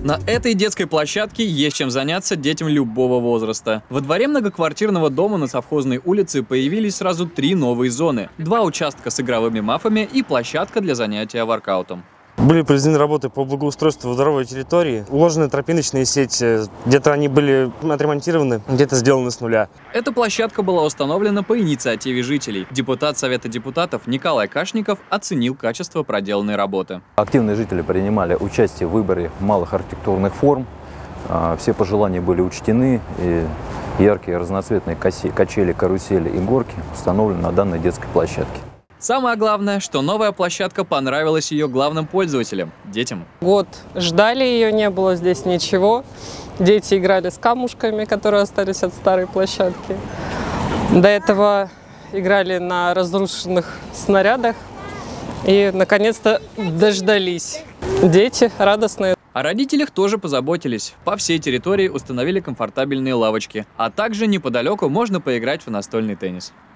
На этой детской площадке есть чем заняться детям любого возраста. Во дворе многоквартирного дома на Совхозной улице появились сразу 3 новые зоны. 2 участка с игровыми мафами и площадка для занятия воркаутом. Были произведены работы по благоустройству дворовой территории, уложены тропиночные сети, где-то они были отремонтированы, где-то сделаны с нуля. Эта площадка была установлена по инициативе жителей. Депутат Совета депутатов Николай Кашников оценил качество проделанной работы. Активные жители принимали участие в выборе малых архитектурных форм. Все пожелания были учтены, и яркие разноцветные качели, карусели и горки установлены на данной детской площадке. Самое главное, что новая площадка понравилась ее главным пользователям – детям. Год ждали ее, не было здесь ничего. Дети играли с камушками, которые остались от старой площадки. До этого играли на разрушенных снарядах. И, наконец-то, дождались. Дети радостные. О родителях тоже позаботились. По всей территории установили комфортабельные лавочки. А также неподалеку можно поиграть в настольный теннис.